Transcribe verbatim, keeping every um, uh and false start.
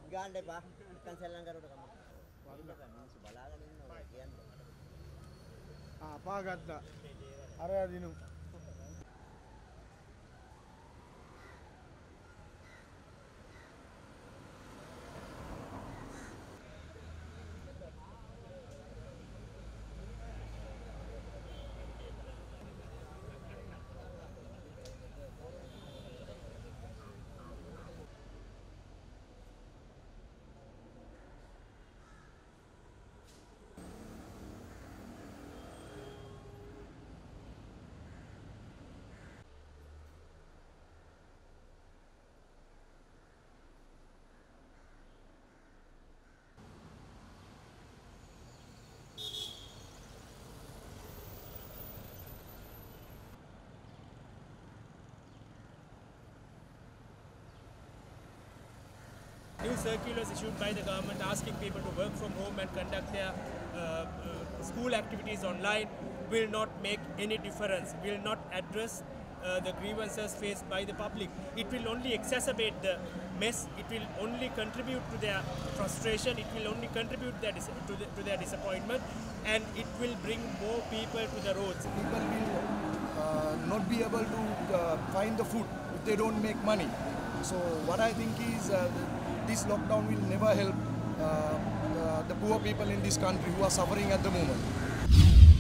ගාන්න එපා. නිකන් සෙල්ලම් කරුවට කමක් නැහැ. ඉන්න බෑ මිනිස්සු බලාගෙන ඉන්නවා කියන්නේ. ආ පාගත්තා. අර දිනු. New circulars issued by the government asking people to work from home and conduct their uh, uh, school activities online will not make any difference, will not address uh, the grievances faced by the public. It will only exacerbate the mess, it will only contribute to their frustration, it will only contribute their dis to, the, to their disappointment, and it will bring more people to the roads. People will uh, not be able to uh, find the food if they don't make money. So what I think is uh, this lockdown will never help uh, uh, the poor people in this country who are suffering at the moment.